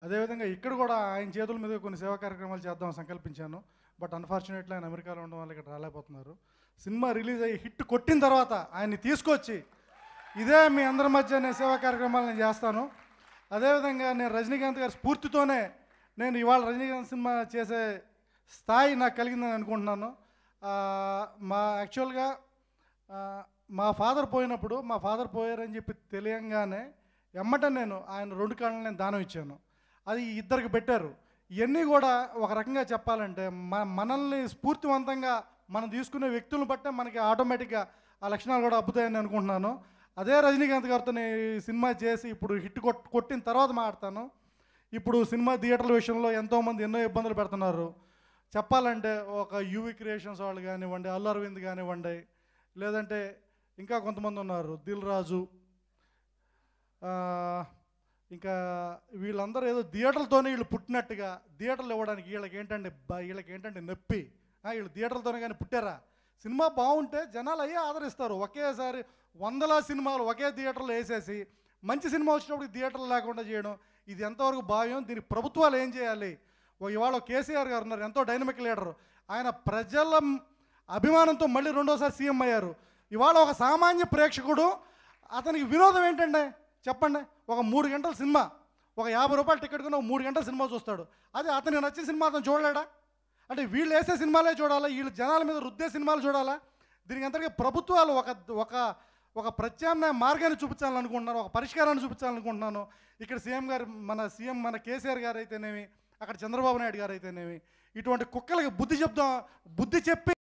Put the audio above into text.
అదేవిధంగా ఇక్కడ కూడా ఆయన చేతుల మీద కొన్ని సేవా కార్యక్రమాలు చేద్దాం సంకల్పించాను. బట్ అన్ఫార్చునేట్లీ ఆయన అమెరికాలో ఉండడం వల్ల ఇక్కడ రాలేకపోతున్నారు. సినిమా రిలీజ్ అయ్యి హిట్ కొట్టిన తర్వాత ఆయన్ని తీసుకొచ్చి ఇదే మీ అందరి మధ్య నేను సేవా కార్యక్రమాలు నేను చేస్తాను. అదేవిధంగా నేను రజనీకాంత్ గారి స్ఫూర్తితోనే నేను ఇవాళ రజనీకాంత్ సినిమా చేసే స్థాయి నాకు కలిగిందని అనుకుంటున్నాను. యాక్చువల్గా మా ఫాదర్ పోయారని చెప్పి తెలియంగానే ఎమ్మట నేను ఆయన 2 కాళ్ళని నేను దానం ఇచ్చాను. అది ఇద్దరికి పెట్టారు. ఇవన్నీ కూడా ఒక రకంగా చెప్పాలంటే మనల్ని స్ఫూర్తివంతంగా మనం తీసుకునే వ్యక్తులను బట్టే మనకి ఆటోమేటిక్గా ఆ లక్షణాలు కూడా అబ్బుతాయని అనుకుంటున్నాను. అదే రజనీకాంత్ గారితో సినిమా చేసి ఇప్పుడు హిట్ కొట్టిన తర్వాత మాట్లాడతాను. ఇప్పుడు సినిమా థియేటర్ల విషయంలో ఎంతోమంది ఎన్నో ఇబ్బందులు పెడుతున్నారు. చెప్పాలంటే ఒక యూవి క్రియేషన్స్ వాళ్ళు కానివ్వండి, అల్లు అరవింద్ కానివ్వండి, లేదంటే ఇంకా కొంతమంది ఉన్నారు, దిల్ రాజు, ఇంకా వీళ్ళందరూ ఏదో థియేటర్లతోనే వీళ్ళు పుట్టినట్టుగా థియేటర్లు ఇవ్వడానికి వీళ్ళకి ఏంటంటే నొప్పి. వీళ్ళు థియేటర్లతోనే కానీ పుట్టారా? సినిమా బాగుంటే జనాలు అయ్యే ఆదరిస్తారు. ఒకేసారి 100 సినిమాలు ఒకే థియేటర్లో వేసేసి మంచి సినిమా వచ్చినప్పుడు థియేటర్లు లేకుండా చేయడం ఇది ఎంతవరకు భావ్యం? దీనికి ప్రభుత్వాలు ఏం చేయాలి? ఇవాళ కేసీఆర్ గారు ఉన్నారు, ఎంతో డైనమిక్ లీడరు. ఆయన ప్రజల అభిమానంతో మళ్ళీ 2వ సీఎం అయ్యారు. ఇవాళ ఒక సామాన్య ప్రేక్షకుడు అతనికి వినోదం ఏంటంటే చెప్పండి. ఒక 3 గంటల సినిమా, ఒక 50 రూపాయల టికెట్ కొని 3 గంటల సినిమా చూస్తాడు. అదే అతనికి నచ్చిన సినిమా అతను చూడలేడా? అంటే వీళ్ళు వేసే సినిమాలే చూడాలా? వీళ్ళు జనాల మీద రుద్దే సినిమాలు చూడాలా? దీనికి అంతగా ప్రభుత్వాలు ఒక ప్రత్యామ్నాయ మార్గాన్ని చూపించాలనుకుంటున్నారు, ఒక పరిష్కారాన్ని చూపించాలనుకుంటున్నాను. ఇక్కడ సీఎం మన కేసీఆర్ గారు అయితేనేమి, అక్కడ చంద్రబాబు నాయుడు గారు అయితేనేమి, ఇటువంటి కుక్కలకి బుద్ధి చెప్పి